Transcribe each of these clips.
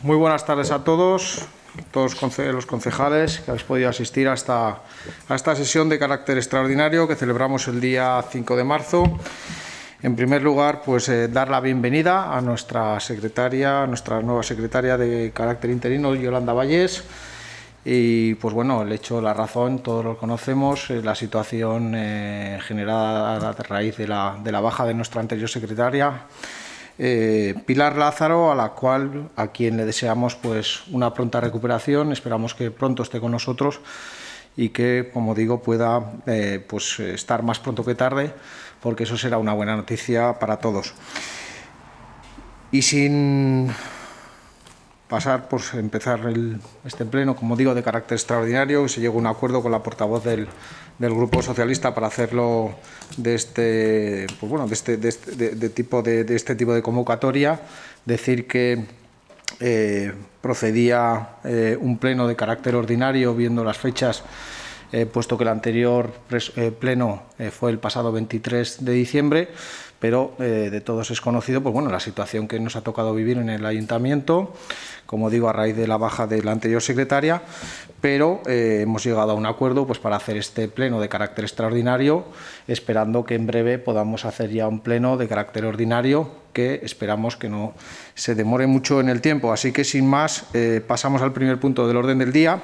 Muy buenas tardes a todos los concejales que habéis podido asistir a esta sesión de carácter extraordinario que celebramos el día 5 de marzo. En primer lugar, pues dar la bienvenida a nuestra nueva secretaria de carácter interino, Yolanda Vallés. Y pues bueno, la razón, todos lo conocemos, la situación generada a raíz de la baja de nuestra anterior secretaria, Pilar Lázaro, a quien le deseamos pues una pronta recuperación. Esperamos que pronto esté con nosotros y que, como digo, pueda pues estar más pronto que tarde, porque eso será una buena noticia para todos. Y sin pasar, pues empezar este pleno, como digo, de carácter extraordinario, que se llegó a un acuerdo con la portavoz del Grupo Socialista para hacerlo de este tipo de convocatoria. Decir que procedía un pleno de carácter ordinario, viendo las fechas, puesto que el anterior pleno fue el pasado 23 de diciembre, pero de todos es conocido pues bueno, la situación que nos ha tocado vivir en el Ayuntamiento, como digo, a raíz de la baja de la anterior secretaria, pero hemos llegado a un acuerdo pues para hacer este pleno de carácter extraordinario, esperando que en breve podamos hacer ya un pleno de carácter ordinario, que esperamos que no se demore mucho en el tiempo. Así que, sin más, pasamos al primer punto del orden del día,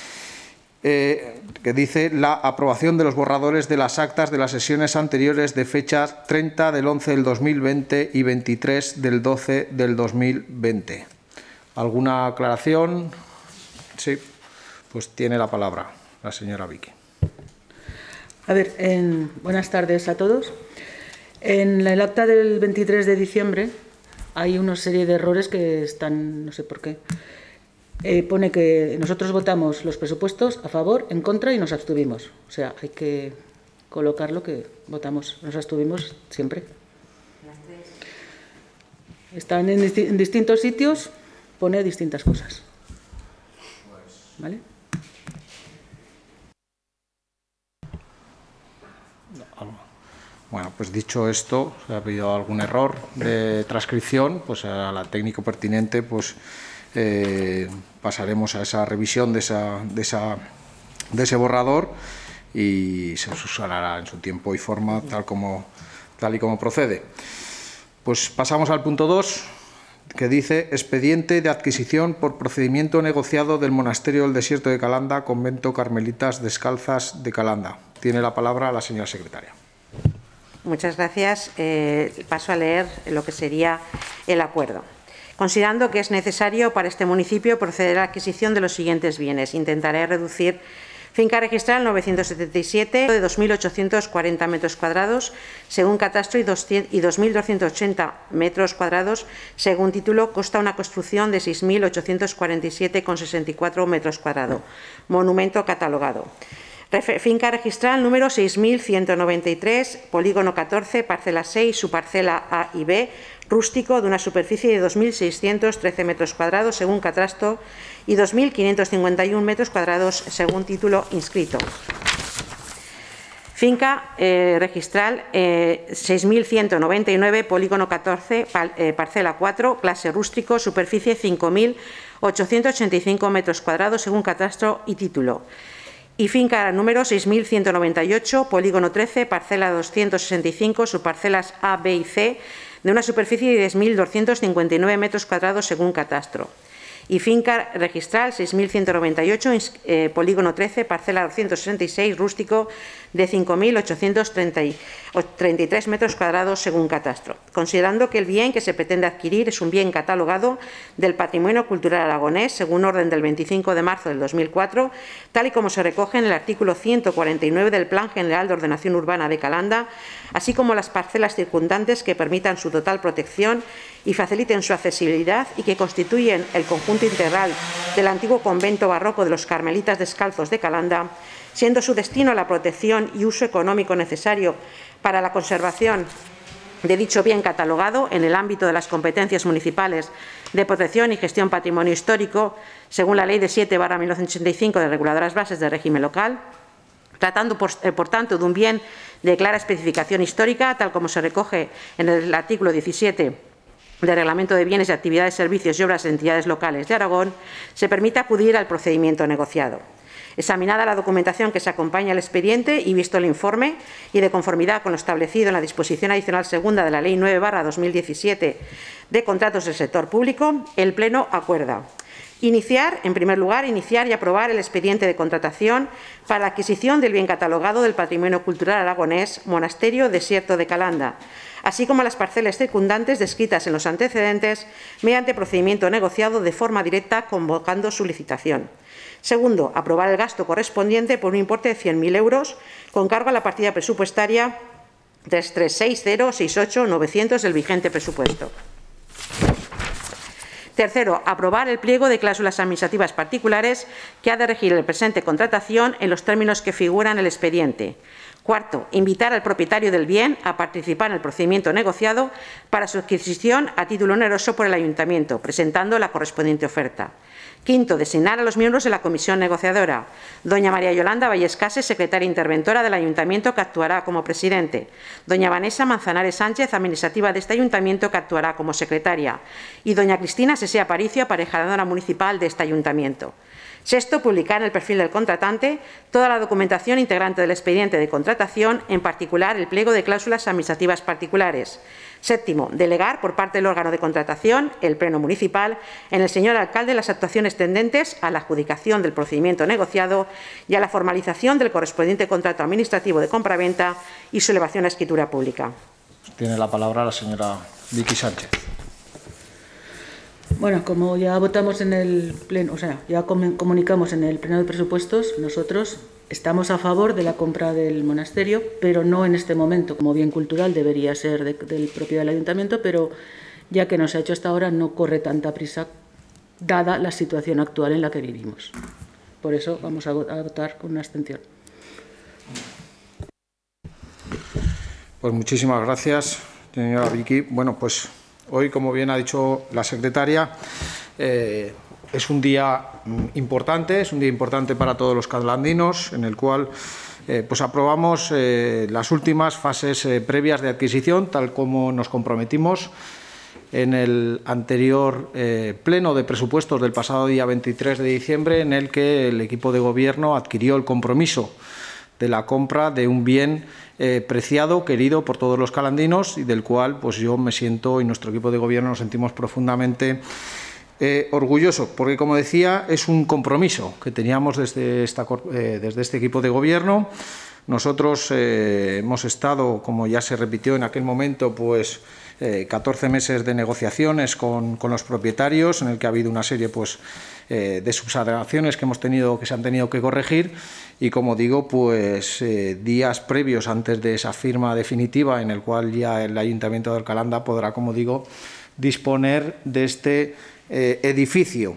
que dice la aprobación de los borradores de las actas de las sesiones anteriores de fecha 30 del 11 del 2020 y 23 del 12 del 2020. ¿Alguna aclaración? Sí, pues tiene la palabra la señora Vicky. A ver, buenas tardes a todos. En el acta del 23 de diciembre hay una serie de errores que están, no sé por qué. Pone que nosotros votamos los presupuestos a favor, en contra y nos abstuvimos. O sea, hay que colocarlo que votamos, nos abstuvimos siempre. Están en distintos sitios, pone distintas cosas. ¿Vale? Bueno, pues dicho esto, si ha habido algún error de transcripción, pues a la técnico pertinente, pues pasaremos a esa revisión de ese borrador y se subsanará en su tiempo y forma tal y como procede. Pues pasamos al punto 2, que dice expediente de adquisición por procedimiento negociado del Monasterio del Desierto de Calanda, Convento Carmelitas Descalzas de Calanda. Tiene la palabra la señora secretaria. Muchas gracias. Paso a leer lo que sería el acuerdo. Considerando que es necesario para este municipio proceder a la adquisición de los siguientes bienes, intentaré reducir finca registral 977 de 2.840 metros cuadrados según catastro y 2.280 metros cuadrados según título, consta una construcción de 6.847,64 metros cuadrados. Monumento catalogado. Finca registral número 6.193, polígono 14, parcela 6, su parcela A y B, rústico, de una superficie de 2.613 metros cuadrados según catastro y 2.551 metros cuadrados según título inscrito. Finca registral 6.199, polígono 14, parcela 4, clase rústico, superficie 5.885 metros cuadrados según catastro y título. Y finca número 6.198, polígono 13, parcela 265, subparcelas A, B y C, de una superficie de 10.259 metros cuadrados según catastro. Y finca registral 6.198, polígono 13, parcela 266, rústico, de 5.833 metros cuadrados según catastro. Considerando que el bien que se pretende adquirir es un bien catalogado del patrimonio cultural aragonés, según orden del 25 de marzo del 2004, tal y como se recoge en el artículo 149 del Plan General de Ordenación Urbana de Calanda, así como las parcelas circundantes que permitan su total protección y faciliten su accesibilidad y que constituyen el conjunto integral del antiguo convento barroco de los Carmelitas Descalzos de Calanda, siendo su destino la protección y uso económico necesario para la conservación de dicho bien catalogado en el ámbito de las competencias municipales de protección y gestión patrimonio histórico, según la Ley de 7/1985 de reguladoras bases de régimen local, tratando, por tanto, de un bien de clara especificación histórica, tal como se recoge en el artículo 17 de Reglamento de Bienes y Actividades, Servicios y Obras de Entidades Locales de Aragón, se permite acudir al procedimiento negociado. Examinada la documentación que se acompaña al expediente y visto el informe, y de conformidad con lo establecido en la disposición adicional segunda de la Ley 9/2017 de contratos del sector público, el Pleno acuerda en primer lugar, iniciar y aprobar el expediente de contratación para la adquisición del bien catalogado del patrimonio cultural aragonés Monasterio Desierto de Calanda, así como las parcelas circundantes descritas en los antecedentes, mediante procedimiento negociado de forma directa, convocando su licitación. Segundo, aprobar el gasto correspondiente por un importe de 100.000 euros con cargo a la partida presupuestaria 336068900 del vigente presupuesto. Tercero, aprobar el pliego de cláusulas administrativas particulares que ha de regir el presente contratación en los términos que figuran en el expediente. Cuarto, invitar al propietario del bien a participar en el procedimiento negociado para su adquisición a título oneroso por el Ayuntamiento, presentando la correspondiente oferta. Quinto, designar a los miembros de la comisión negociadora. Doña María Yolanda Vallescase, secretaria interventora del Ayuntamiento, que actuará como presidente. Doña Vanessa Manzanares Sánchez, administrativa de este Ayuntamiento, que actuará como secretaria. Y doña Cristina Sesé Aparicio, aparejadora municipal de este Ayuntamiento. Sexto, publicar en el perfil del contratante toda la documentación integrante del expediente de contratación, en particular el pliego de cláusulas administrativas particulares. Séptimo, delegar por parte del órgano de contratación, el Pleno Municipal, en el señor alcalde las actuaciones tendentes a la adjudicación del procedimiento negociado y a la formalización del correspondiente contrato administrativo de compraventa y su elevación a escritura pública. Tiene la palabra la señora Vicky Sánchez. Bueno, como ya votamos en el Pleno, o sea, ya comunicamos en el Pleno de Presupuestos, nosotros estamos a favor de la compra del monasterio, pero no en este momento. Como bien cultural debería ser del propio del Ayuntamiento, pero ya que no se ha hecho hasta ahora, no corre tanta prisa, dada la situación actual en la que vivimos. Por eso vamos a votar con una abstención. Pues muchísimas gracias, señora Vicky. Bueno, pues hoy, como bien ha dicho la secretaria, es un día importante, para todos los calandinos, en el cual pues aprobamos las últimas fases previas de adquisición, tal como nos comprometimos en el anterior pleno de presupuestos del pasado día 23 de diciembre, en el que el equipo de gobierno adquirió el compromiso de la compra de un bien preciado, querido por todos los calandinos, y del cual pues yo me siento, y nuestro equipo de gobierno nos sentimos profundamente orgulloso, porque, como decía, es un compromiso que teníamos desde este equipo de gobierno. Nosotros hemos estado, como ya se repitió en aquel momento, pues 14 meses de negociaciones con los propietarios, en el que ha habido una serie pues de subsanaciones que se han tenido que corregir, y, como digo, pues días previos antes de esa firma definitiva, en el cual ya el Ayuntamiento de Alcalanda podrá, como digo, disponer de este edificio.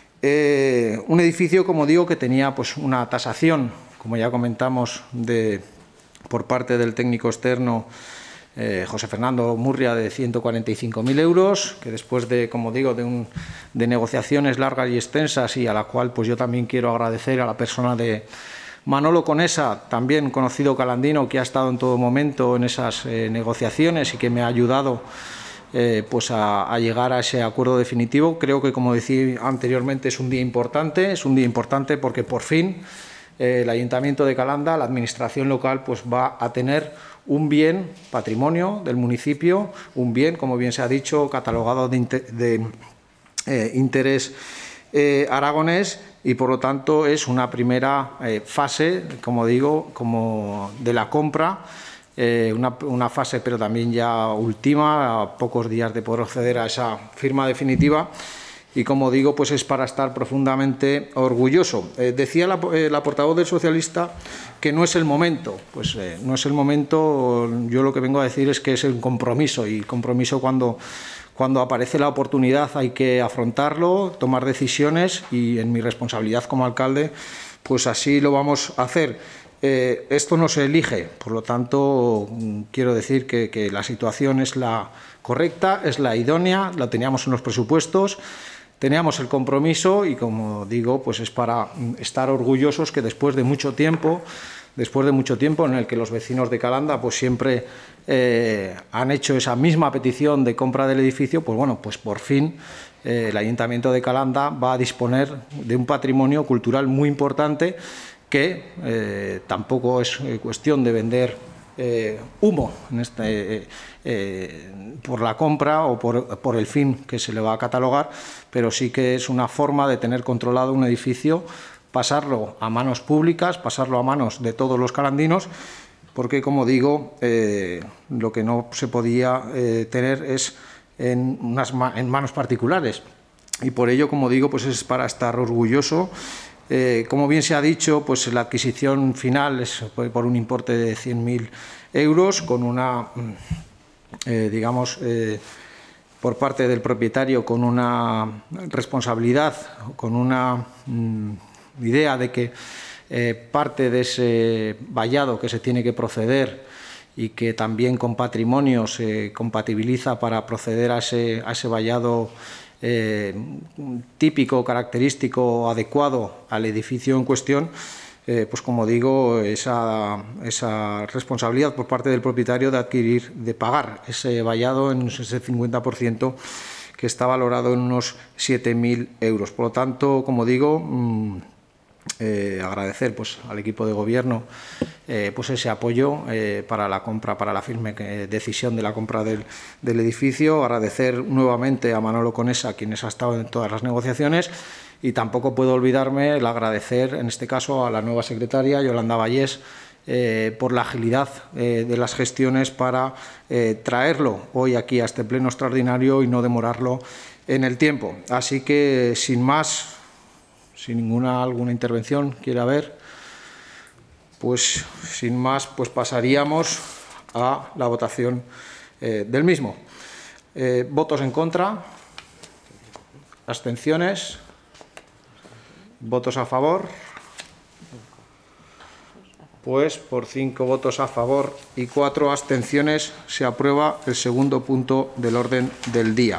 Un edificio, como digo, que tenía pues una tasación, como ya comentamos, por parte del técnico externo José Fernando Murria, de 145.000 euros, que después de, como digo, de negociaciones largas y extensas, y a la cual pues yo también quiero agradecer a la persona de Manolo Conesa, también conocido calandino, que ha estado en todo momento en esas negociaciones y que me ha ayudado pues a llegar a ese acuerdo definitivo. Creo que, como decía anteriormente, es un día importante porque por fin el Ayuntamiento de Calanda, la administración local, pues va a tener un bien patrimonio del municipio, un bien, como bien se ha dicho, catalogado de interés aragonés, y por lo tanto es una primera fase, como digo, como de la compra. Una fase, pero también ya última, a pocos días de poder acceder a esa firma definitiva, y, como digo, pues es para estar profundamente orgulloso. Decía la portavoz del socialista que no es el momento. Pues no es el momento. Yo lo que vengo a decir es que es el compromiso, y el compromiso, cuando aparece la oportunidad, hay que afrontarlo, tomar decisiones, y en mi responsabilidad como alcalde pues así lo vamos a hacer. Esto no se elige, por lo tanto quiero decir que la situación es la correcta, es la idónea, la teníamos en los presupuestos, teníamos el compromiso, y, como digo, pues es para estar orgullosos que después de mucho tiempo, después de mucho tiempo en el que los vecinos de Calanda pues siempre han hecho esa misma petición de compra del edificio, pues bueno, pues por fin el Ayuntamiento de Calanda va a disponer de un patrimonio cultural muy importante que tampoco es cuestión de vender humo por la compra o por el fin que se le va a catalogar, pero sí que es una forma de tener controlado un edificio, pasarlo a manos públicas, pasarlo a manos de todos los calandinos, porque, como digo, lo que no se podía tener es en manos particulares. Y por ello, como digo, pues es para estar orgulloso. Como bien se ha dicho, pues la adquisición final es por un importe de 100.000 euros, con una, digamos, por parte del propietario, con una responsabilidad, con una idea de que parte de ese vallado que se tiene que proceder y que también con patrimonio se compatibiliza para proceder a ese vallado típico, característico, adecuado al edificio en cuestión, pues como digo, esa responsabilidad por parte del propietario de pagar ese vallado en ese 50% que está valorado en unos 7.000 euros. Por lo tanto, como digo, agradecer pues al equipo de gobierno pues ese apoyo para la compra, para la firme decisión de la compra del edificio. Agradecer nuevamente a Manolo Conesa, quien ha estado en todas las negociaciones, y tampoco puedo olvidarme el agradecer en este caso a la nueva secretaria, Yolanda Vallés, por la agilidad de las gestiones para traerlo hoy aquí a este pleno extraordinario y no demorarlo en el tiempo. Así que, sin más, sin alguna intervención quiere haber, pues sin más, pues pasaríamos a la votación del mismo. ¿Votos en contra? ¿Abstenciones? ¿Votos a favor? Pues por 5 votos a favor y 4 abstenciones se aprueba el segundo punto del orden del día.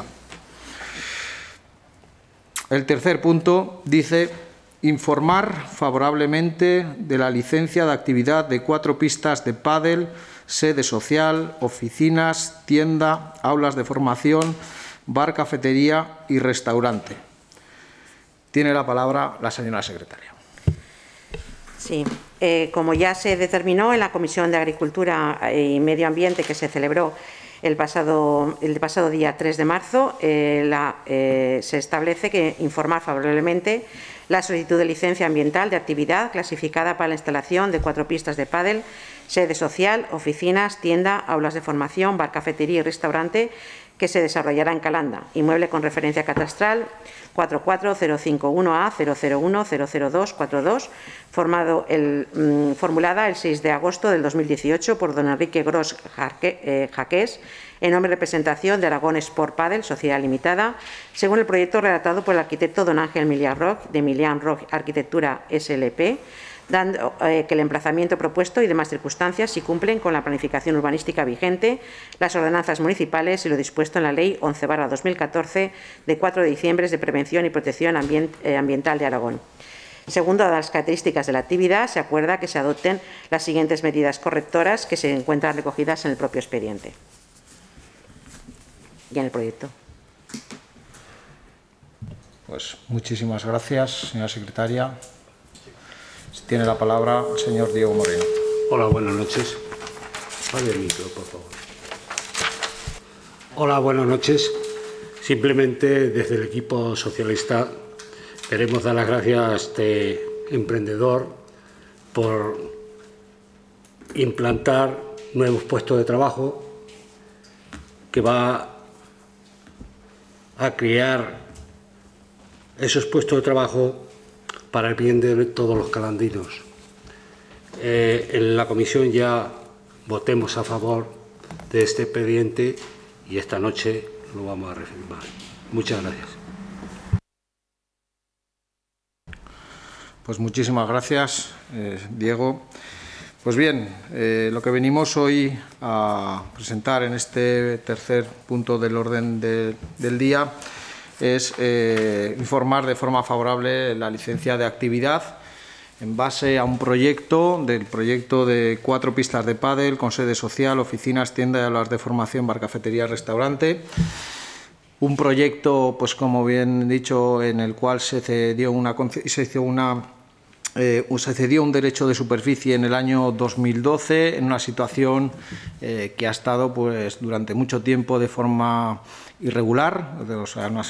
El tercer punto dice: informar favorablemente de la licencia de actividad de 4 pistas de pádel, sede social, oficinas, tienda, aulas de formación, bar, cafetería y restaurante. Tiene la palabra la señora secretaria. Sí, como ya se determinó en la Comisión de Agricultura y Medio Ambiente que se celebró el pasado día 3 de marzo, se establece que informar favorablemente la solicitud de licencia ambiental de actividad clasificada para la instalación de 4 pistas de pádel, sede social, oficinas, tienda, aulas de formación, bar, cafetería y restaurante que se desarrollará en Calanda, inmueble con referencia catastral 44051A00100242, formulada el 6 de agosto del 2018 por don Enrique Gros Jaqués, en nombre de representación de Aragón Sport Padel, Sociedad Limitada, según el proyecto redactado por el arquitecto don Ángel Milián Roch, de Milián Roch Arquitectura SLP, dando que el emplazamiento propuesto y demás circunstancias si cumplen con la planificación urbanística vigente, las ordenanzas municipales y lo dispuesto en la Ley 11/2014 de 4 de diciembre de Prevención y Protección Ambiental de Aragón. Según las características de la actividad, se acuerda que se adopten las siguientes medidas correctoras que se encuentran recogidas en el propio expediente y en el proyecto. Pues muchísimas gracias, señora secretaria. Tiene la palabra el señor Diego Moreno. Hola, buenas noches. Apague el micro, por favor. Hola, buenas noches. Simplemente desde el equipo socialista queremos dar las gracias a este emprendedor por implantar nuevos puestos de trabajo que va a crear esos puestos de trabajo para el bien de todos los calandinos. En la comisión ya votemos a favor de este expediente y esta noche lo vamos a refirmar. Muchas gracias. Pues muchísimas gracias, Diego. Pues bien, lo que venimos hoy a presentar en este tercer punto del orden del día es informar de forma favorable la licencia de actividad en base a un proyecto, de 4 pistas de pádel con sede social, oficinas, tienda y aulas de formación, bar, cafetería, restaurante. Un proyecto, pues como bien he dicho, en el cual se cedió un derecho de superficie en el año 2012 en una situación que ha estado pues durante mucho tiempo de forma irregular, o sea, no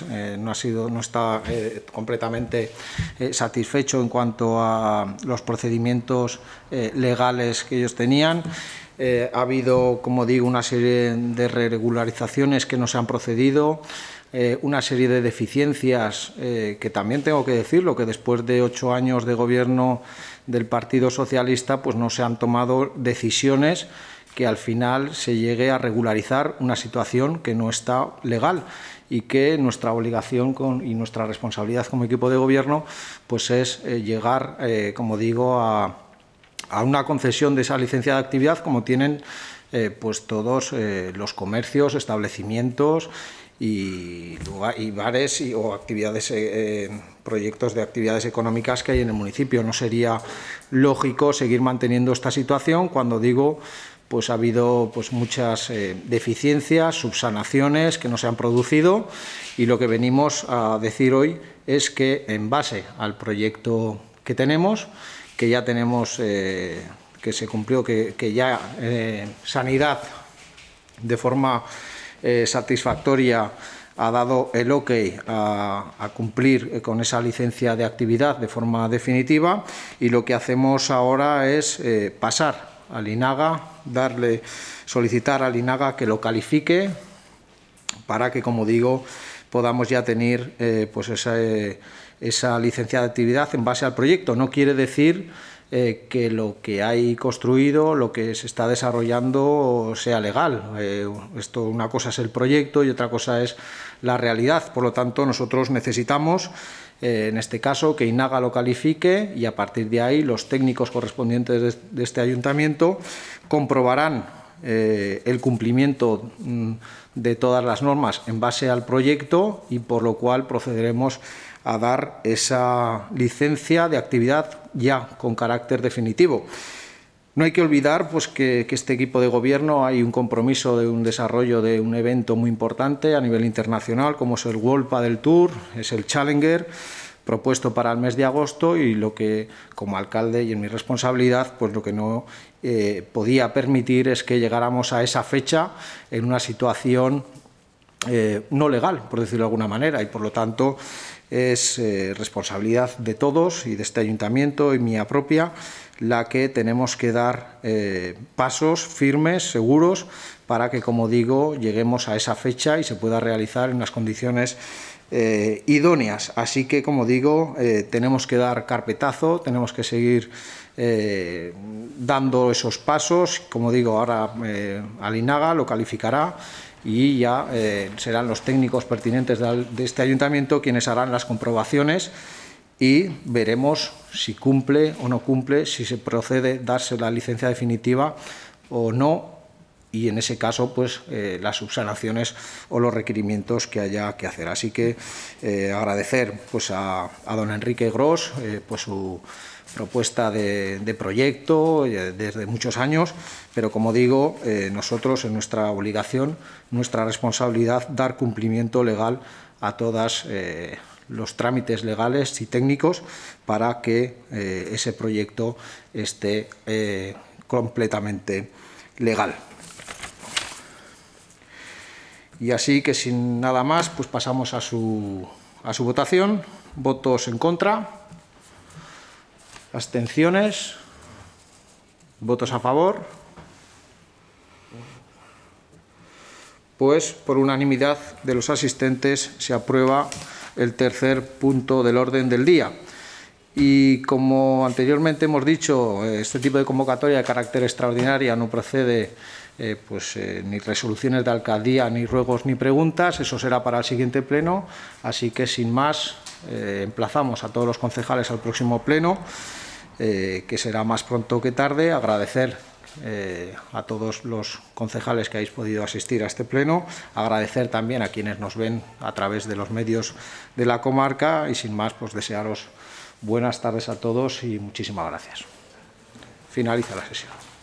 está completamente satisfecho en cuanto a los procedimientos legales que ellos tenían. Ha habido, como digo, una serie de regularizaciones que no se han procedido, una serie de deficiencias que también tengo que decirlo, que después de 8 años de gobierno del Partido Socialista pues no se han tomado decisiones que al final se llegue a regularizar una situación que no está legal y que nuestra obligación y nuestra responsabilidad como equipo de gobierno pues es llegar, como digo, a una concesión de esa licencia de actividad como tienen pues todos los comercios, establecimientos y bares o actividades, proyectos de actividades económicas que hay en el municipio. No sería lógico seguir manteniendo esta situación cuando digo pues ha habido pues muchas deficiencias, subsanaciones que no se han producido, y lo que venimos a decir hoy es que en base al proyecto que tenemos, que ya tenemos, que se cumplió, que ya Sanidad de forma satisfactoria ha dado el ok a cumplir con esa licencia de actividad de forma definitiva, y lo que hacemos ahora es pasar al INAGA, solicitar al INAGA que lo califique para que, como digo, podamos ya tener pues esa licencia de actividad en base al proyecto. No quiere decir que lo que hay construido, lo que se está desarrollando sea legal. Una cosa es el proyecto y otra cosa es la realidad. Por lo tanto, nosotros necesitamos, en este caso, que INAGA lo califique, y a partir de ahí los técnicos correspondientes de este ayuntamiento comprobarán el cumplimiento de todas las normas en base al proyecto, y por lo cual procederemos a dar esa licencia de actividad ya con carácter definitivo. No hay que olvidar pues, que este equipo de gobierno hay un compromiso de un desarrollo de un evento muy importante a nivel internacional, como es el World Padel Tour, es el Challenger, propuesto para el mes de agosto, y lo que, como alcalde y en mi responsabilidad, pues lo que no podía permitir es que llegáramos a esa fecha en una situación no legal, por decirlo de alguna manera, y por lo tanto es responsabilidad de todos y de este ayuntamiento y mía propia la que tenemos que dar pasos firmes, seguros, para que, como digo, lleguemos a esa fecha y se pueda realizar en unas condiciones idóneas. Así que, como digo, tenemos que dar carpetazo, tenemos que seguir dando esos pasos. Como digo, ahora al INAGA lo calificará y ya serán los técnicos pertinentes de este ayuntamiento quienes harán las comprobaciones, y veremos si cumple o no cumple, si se procede a darse la licencia definitiva o no, y en ese caso pues las subsanaciones o los requerimientos que haya que hacer. Así que agradecer pues a don Enrique Gros pues su propuesta de proyecto desde muchos años, pero como digo, nosotros en nuestra obligación, nuestra responsabilidad, dar cumplimiento legal a todos los trámites legales y técnicos para que ese proyecto esté completamente legal. Y así que, sin nada más, pues pasamos a su votación. Votos en contra, abstenciones, votos a favor. Pues por unanimidad de los asistentes se aprueba el tercer punto del orden del día. Y como anteriormente hemos dicho, este tipo de convocatoria de carácter extraordinaria no procede ni resoluciones de alcaldía, ni ruegos, ni preguntas. Eso será para el siguiente pleno. Así que, sin más, emplazamos a todos los concejales al próximo pleno, que será más pronto que tarde. Agradecer a todos los concejales que habéis podido asistir a este pleno, agradecer también a quienes nos ven a través de los medios de la comarca, y sin más, pues desearos Buenas tardes a todos y muchísimas gracias. Finaliza la sesión.